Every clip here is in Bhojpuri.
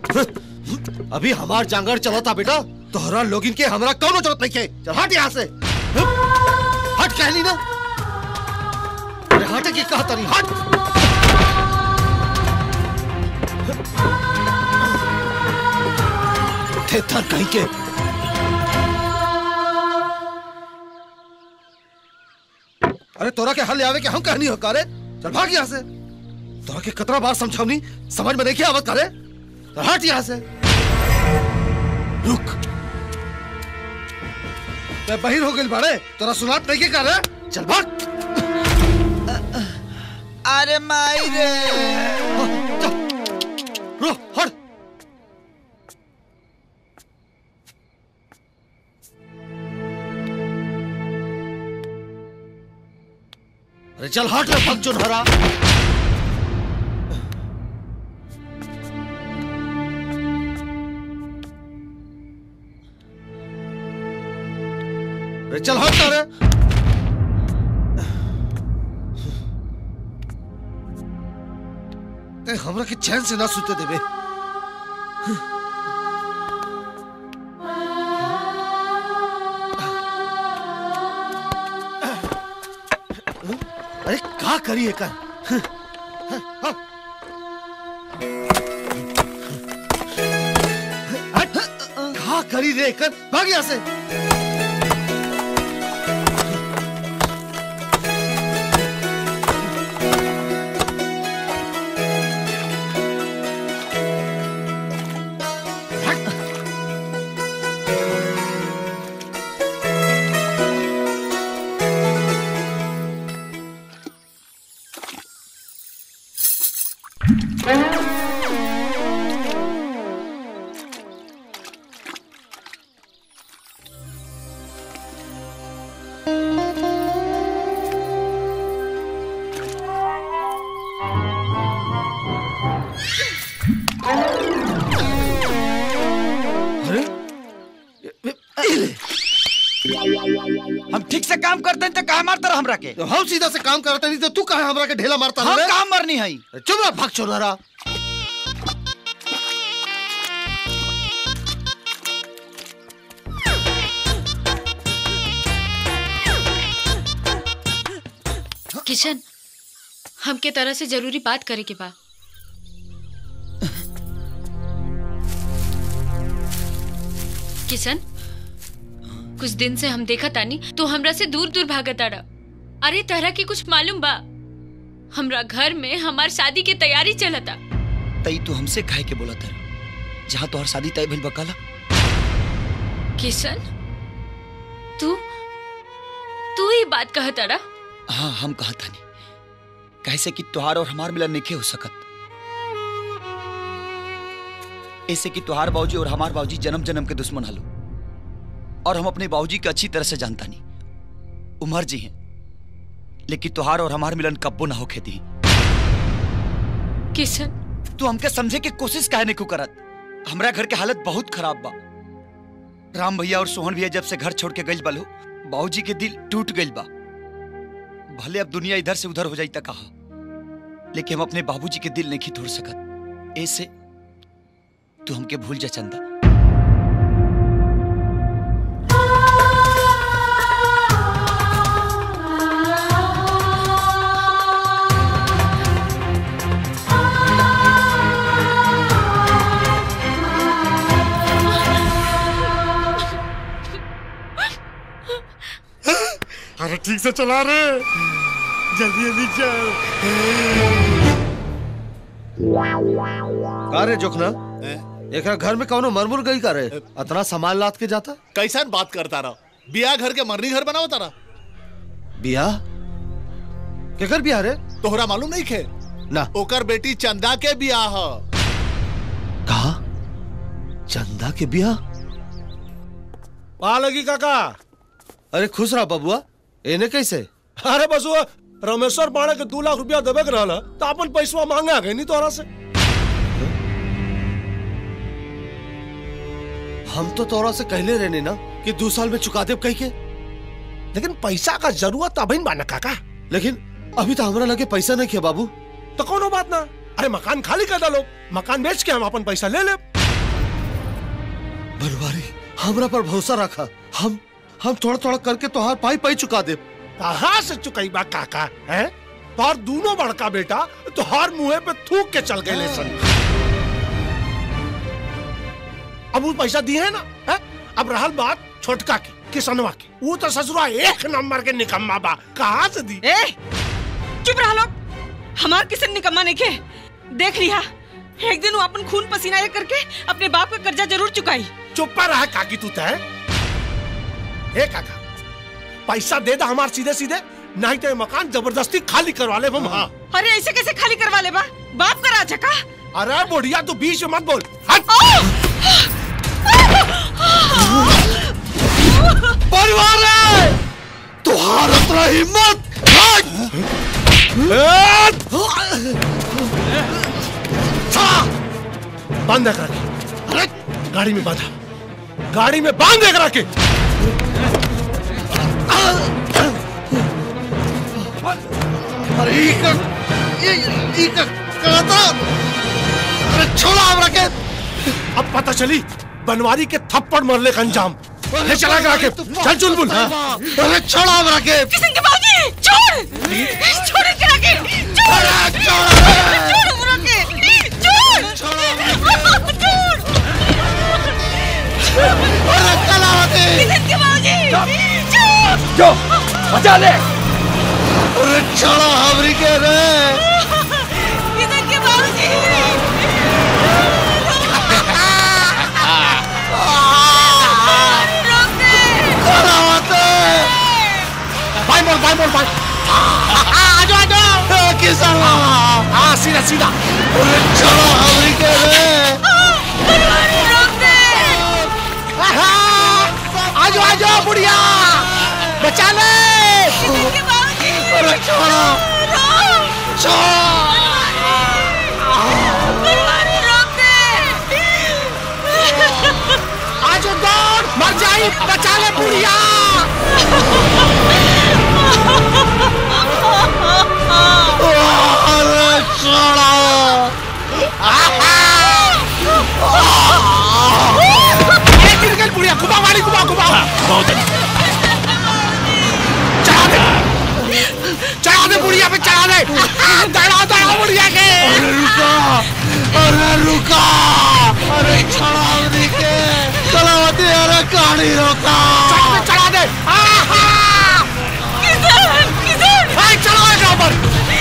अभी हमार जांगर चलता बेटा, तोहरा लोगिन के हमरा कौनो जरूरत नहीं है। चल हट यहाँ से, हट कहली ना। अरे हट की कहता नहीं, हट। थेथर कहीं के। अरे तोरा के हल आवे के हम कहनी हो करे। चल भाग यहाँ से। तोरा के कितना बार समझावनी, समझ में नहीं क्या आवत करे। चल हट यहाँ से। रुक, ते बहिर हो गई बाड़े, तोरा सुनात नहीं के करे। चल भाग। अरे माई रे। चल रो, हट। अरे चल हट रे भग चुनहरा। अरे चल हट रे। ते हमरा के चैन से ना सुते देबे। अरे क्या करिए कर। क्या करी रे कर, भाग यहाँ से। हम ठीक से काम करते हैं तो कहा मारता रहा हमरा के। तो हम सीधा से काम करते नहीं तो तू कहा हमरा के ढेला मारता हम काम मरनी है। चुप रह भाग चोनहरा। किशन, हमके तरह से जरूरी बात करे के बा। किशन, कुछ दिन से हम देखा तानी तो हमरा से दूर दूर भागत आड़ा। अरे तरह की कुछ मालूम बा? हमरा घर में हमार शादी की तैयारी चलता। तई तू हमसे काहे के बोला था जहाँ तोहर शादी तय भइल बकाला? किशन, तू ही बात कहत आड़ा? हाँ हम कहा था नहीं, कैसे कि तुहार और हमार मिलन नहीं हो सकत। ऐसे कि तुहार बाबूजी और हमार बाबूजी जन्म जन्म के दुश्मन हलो, और हम अपने बाबूजी को अच्छी तरह से जानता नहीं। उमर जी हैं, लेकिन तुहार और हमार मिलन कब्बो ना होके दी। किशन, तू हमके समझे की कोशिश काहे नहीं को करत? हमरा घर के हालत बहुत खराब बा। राम भैया और सोहन भैया जब से घर छोड़ के गइल बालो, बाबूजी के दिल टूट गइल बा। भले अब दुनिया इधर से उधर हो जाई त कहा, लेकिन हम अपने बाबूजी के दिल नहीं तोड़ सकत। ऐसे तू हमके भूल जा चंदा। अरे ठीक से चला रे, जल्दी जल्दी चल। का रे जोखना, एक घर में कौनो मरमुर गई का रे? इतना सामान लाद के जाता। कैसन बात करता रहा? बिया घर के मरनी घर बनाओ तारा। बिया केकर बिया रे? तोहरा मालूम नहीं खे? ना। ओकर बेटी चंदा के बिया ह। कहा? चंदा के बिया? वहां लगी काका। अरे खुश रहा बबुआ, एने कैसे? अरे बसुआ, रमेश्वर पाड़े के 2 लाख रुपया देवे के रहला तो अपन पैसवा मांगा गए नहीं तोरा से। हम तो तोरा से कहले रहने ना कि 2 साल में चुका देब कह के। लेकिन पैसा का जरूरत अभी बाना काका। लेकिन अभी तो हमरा लगे पैसा नहीं है बाबू। तो कोनो बात ना, अरे मकान खाली कर डालो, मकान बेच के हम अपन पैसा ले ले। बनवारी हमरा पर भरोसा रखा, हम थोड़ा थोड़ा करके तोहार पाई पाई चुका दे। कहाँ से चुकाई बा काका है? तोहार दोनों बड़का बेटा तोहार मुंह पे थूक के चल गए सन। अब वो पैसा दिए है ना है? अब रहल बात छोटका की किसनवा की, वो तो ससुरा एक नंबर के निकम्मा बा, कहाँ से दी? चुप रह लोग, हमार किसन निकम्मा नहीं के। देख लिया एक दिन वो अपन खून पसीना एक करके अपने बाप का कर्जा जरूर चुकाई। चुप रहा काकी तू तय। ए काका पैसा दे दा हमार सीधे सीधे, नहीं तो मकान जबरदस्ती खाली करवा ले हम। हाँ। अरे ऐसे कैसे खाली करवा ले बा? बाप का राज है का? अरे बुढ़िया तू बीच में मत बोल। परिवार है तुहार इतना हिम्मत। बांध कर रखे, अरे गाड़ी में बांधा, गाड़ी में बांध कर रखे। अरे छोड़ा हम रखे। अब पता चली बनवारी के थप्पड़ मरले का अंजाम। ले चला कर रखे, चल चुलबुल। अरे छोड़ा हम रखे। किसन के बाबूजी छोड़, छोड़ के रखे, छोड़, छोड़, छोड़ रखे, छोड़, छोड़, अरे कलावती। किसन के बाबूजी छोड़, जो बचा ले। अरे छोड़ा हमरी के रे। किसन के बाबूजी बाय बोल बाय। आजो आजो किसान हाँ सीधा सीधा। अरे चलो हमरी के रे। आजो आजो बुढ़िया बचा ले। अरे छोड़ो छोड़। आजो दौड़ मर जाई, बचा ले बुढ़िया। अरे छोड़ो। बुढ़िया घुमा वाली घुमा घुमा। चढ़ा दे बुढ़िया पे, चढ़ा दे। दौड़ा दौड़ा बुढ़िया के। अरे रुका। अरे छोड़ो हमरी के। कलावती अरे कहानी रोका। चढ़ा दे। चलो आगे ऊपर।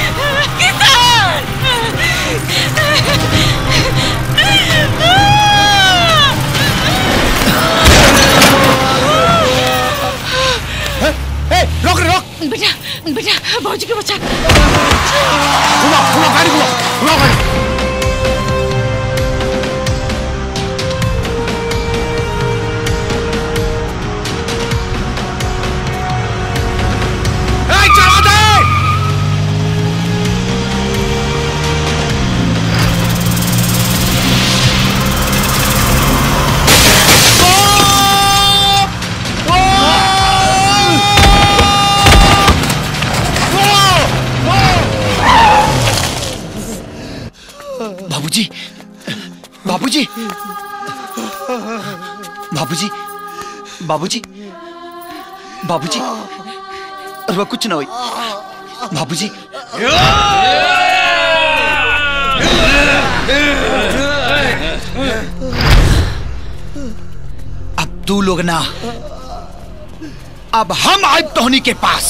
रोक रे रोक। बेटा बेटा बाबूजी के बच्चा। घुमा घुमा गाड़ी घुमा घुमा गाड़ी। चढ़ा दे। बाबूजी बाबूजी बाबूजी बाबूजी बाबूजी अरे कुछ ना हुई बाबूजी। अब तू लोग ना, अब हम आए टोनी के पास।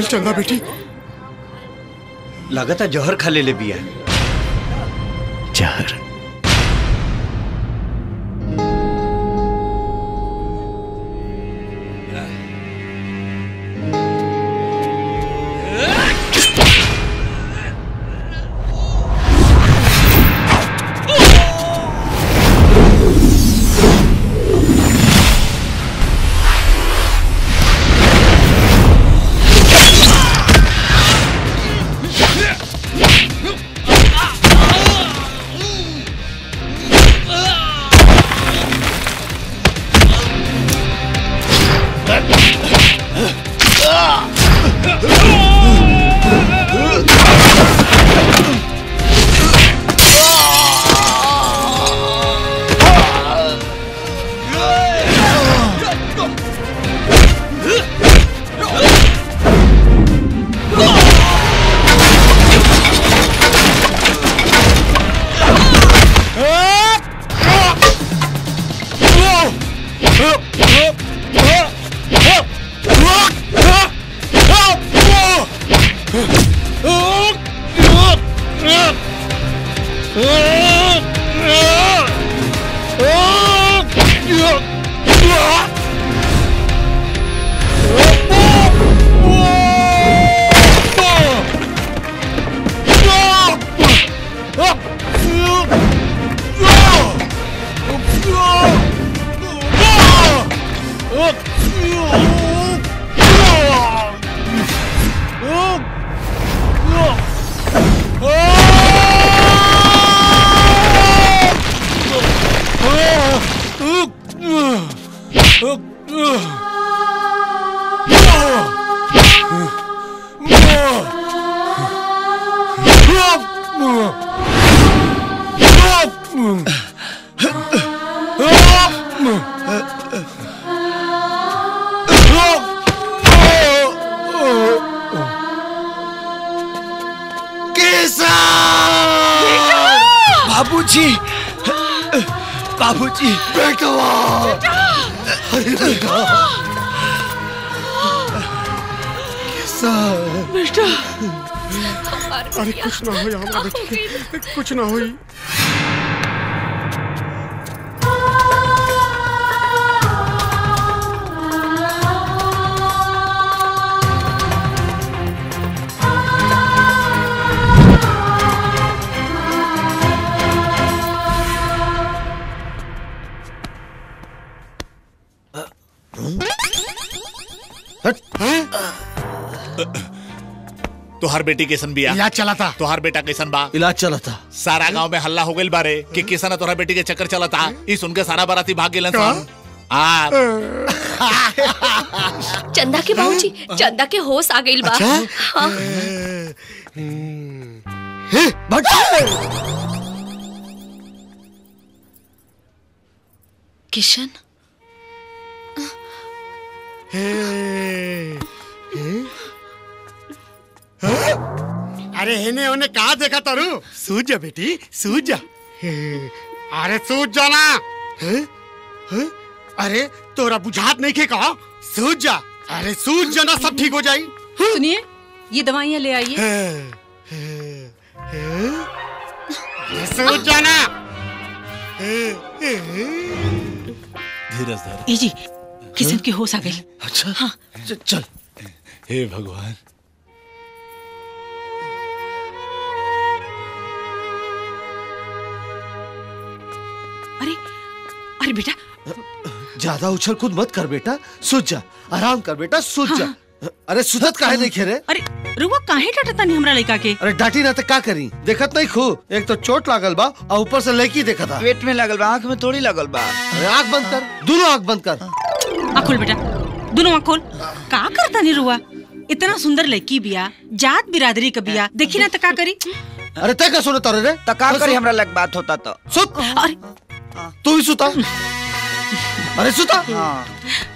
चंदा बेटी? लगता जहर खा ले बिया। जहर। बाबूजी, बाबूजी, बेटा, अरे बेटा, बेटा, अरे कुछ ना हो हमारा बेटी, कुछ ना हुई। तोहर बेटी कैसन बिया? इलाज चला था। तोहर बेटा कैसन बा? इलाज चला था। सारा गांव में हल्ला हो गइल बारे कि किसन तोहरा बेटी के चक्कर चला था। ई सुन के सारा बाराती भाग गेलन सन। चंदा के बाबूजी, चंदा के होश आ गइल बा। हाँ। किशन, अरे हेने होने कहा देखा तारू? सूझ जा बेटी, सूझ जा। अरे सूझ जाना। अरे तोरा बुझात नहीं के कहा? सूझ जा। अरे सूझ जाना, सब ठीक हो जाई। सुनिए, ये दवाइयाँ ले आइए। सूझ जाना। धीरज धर। ए जी, किशन के होश आ गई। अच्छा, हाँ। चल। हे भगवान। अरे बेटा, ज्यादा उछल कूद मत कर बेटा, सूझ जा, आराम कर बेटा, सूझ जा। अरे सुधत काहे नहीं खेरे? अरे रुआ काहे डांटता नहीं हमरा लड़का के? अरे डांटी ना तो का करी? देखत नहीं खू, एक तो चोट लागल बा और ऊपर से लड़की देखा था। पेट में लागल बा, आँख में थोड़ी लागल बा। अरे आँख बंद कर, दोनों आँख बंद कर। आँख खोल बेटा, दोनों आँख खोल। का करता नहीं रुआ? इतना सुंदर लड़की बिया, जात बिरादरी का बिया, देखी ना तो का करी? अरे तय का सुनो तारे रे? तो का करी हमरा लग बात होता तो? सुत। अरे तू भी सुता। अरे सुता। हाँ।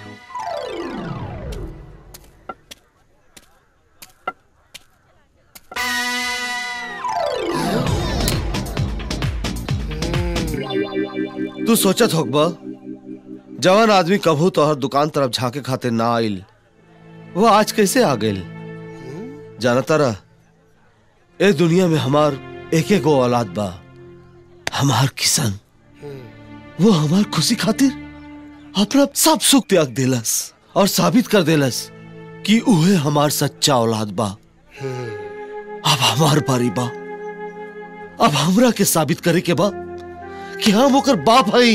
तू सोचत होगा जवान आदमी कभू तोहर दुकान तरफ झांके खातिर ना आइल, वो आज कैसे आ गइल? जानता रहा, ए दुनिया में हमार एक एक औलाद बा। हमार किसान वो हमार खुशी खातिर अपना सब सुख त्याग देलस और साबित कर देलस कि उहे हमार सच्चा औलाद बा। अब हमार बारी बा। अब हमरा के साबित करे के बा कि हम ओकर बाप हई।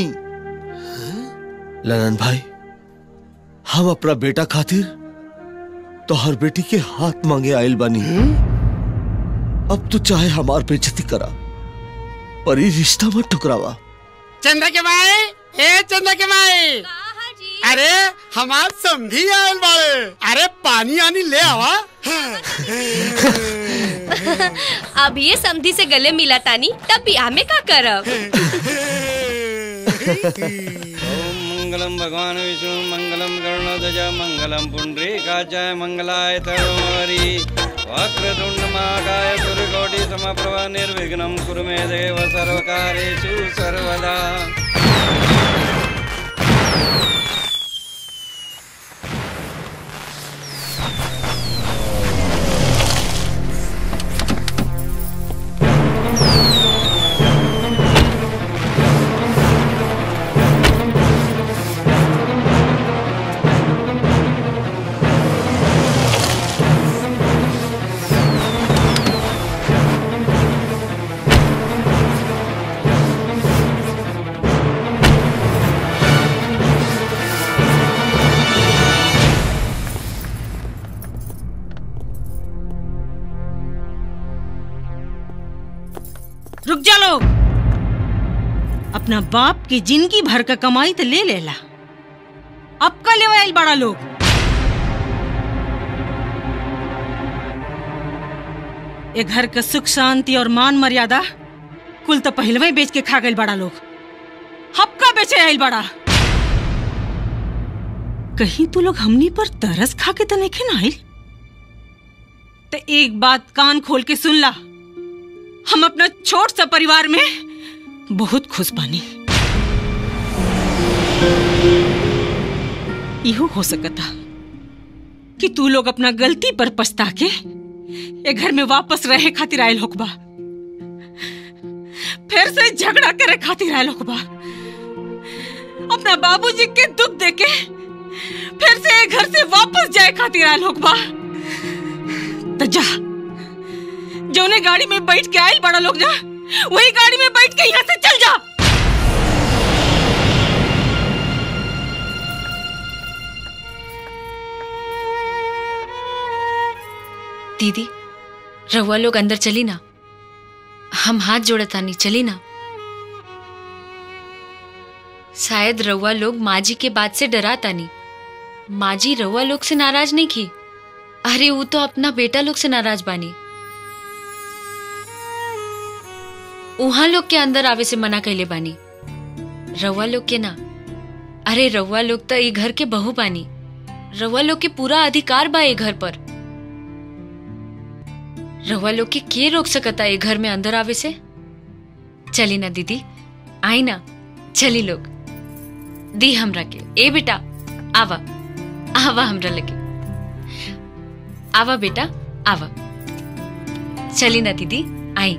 ललन भाई, हम अपना बेटा खातिर तो हर बेटी के हाथ मांगे आयल बानी। अब तो चाहे हमार बेइज्जती करा पर ये रिश्ता मत ठुकरावा। चंदा के भाई, ए चंदा के भाई, अरे हमार समधी आयल बाड़े। अरे पानी आनी ले आवा। अब ये समधी से गले मिला तानी तब बियाह में का करब। ओम मंगलम भगवान विष्णु मंगलम गरुड़ध्वज मंगलम पुंडरीकाक्षाय मंगलाय तरुणहरि वक्रतुंड महाकाय सूर्यकोटि समप्रभ निर्विघ्नं कुरु मे देव सर्वकार्येषु सर्वदा। रुक जा लोग, अपना बाप की जिंदगी भर का कमाई तो ले लेला, अब का लेवा आइल बड़ा लोग। ये घर का सुख शांति और मान मर्यादा कुल तो पहलवे बेच के खा गए बड़ा लोग, अब का बेचे आइल बड़ा। कहीं तू लोग हमनी पर तरस खा के तो नहीं ना आइल? तो एक बात कान खोल के सुन ला, हम अपना छोट सा परिवार में बहुत खुश बानी। इहो हो सकता कि तू लोग अपना गलती पर पछता के ये घर में वापस रहे खातिर आयल होकबा, फिर से झगड़ा करे खातिर आयल होकबा, अपना बाबूजी के दुख देके फिर से ये घर से वापस जाए खातिर आयल होकबा। तो जा, जौने गाड़ी में बैठ के आयल बड़ा लोग, जा वही गाड़ी में बैठ के यहाँ से चल जा। दीदी, रहुआ लोग अंदर चली ना, हम हाथ जोड़ता नहीं, चली ना। शायद रहुआ लोग माँ जी के बात से डराता नहीं। माँ जी रहुआ लोग से नाराज नहीं की, अरे वो तो अपना बेटा लोग से नाराज बानी। उहाँ लोग के अंदर आवे से मना कैले बानी, रहुआ लोग के ना। अरे रहुआ लोग तो ये घर के बहू बानी, रहुआ लोग के पूरा अधिकार बा ये घर पर। रहुआ लोग के रोक सकता ये घर में अंदर आवे से? चली ना दीदी, आई ना, चली लोग। दी हमरा के, ए बेटा आवा आवा हमरा लगे, आवा बेटा आवा। चली ना दीदी, आई।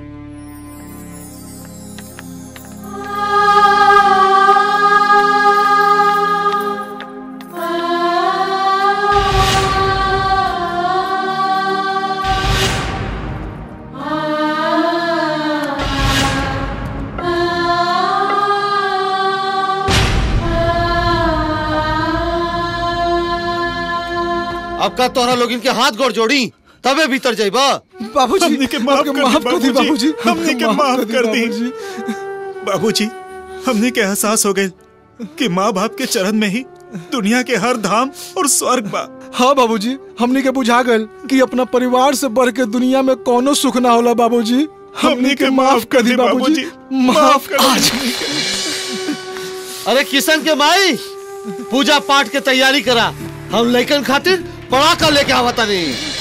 अब का तोहरा लोग इनके हाथ गोड़ जोड़ी तबे भीतर जाइबा। बाबूजी, हमने के माफ कर दी बाबूजी, हमने के माफ कर दी बाबूजी। हमने के एहसास हो गए कि माँ बाप के चरण में ही दुनिया के हर धाम और स्वर्ग बा। हाँ बाबूजी, हमने के बुझा गए कि अपना परिवार से बढ़ के दुनिया में कोनो सुख ना होला बाबूजी। हमने के माफ कर दी बाबूजी, माफ कर दी। अरे किशन के माई, पूजा पाठ के तैयारी करा, हम लइकन खातिर पड़ाका लेके आवता नहीं।